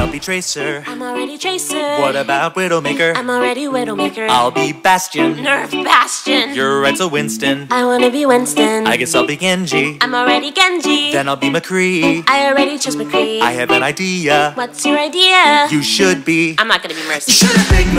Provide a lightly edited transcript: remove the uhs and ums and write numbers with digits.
I'll be Tracer. I'm already Tracer. What about Widowmaker? I'm already Widowmaker. I'll be Bastion. Nerf Bastion. You're right, so Winston. I wanna be Winston. I guess I'll be Genji. I'm already Genji. Then I'll be McCree. I already chose McCree. I have an idea. What's your idea? You should be. I'm not gonna be Mercy. You should have picked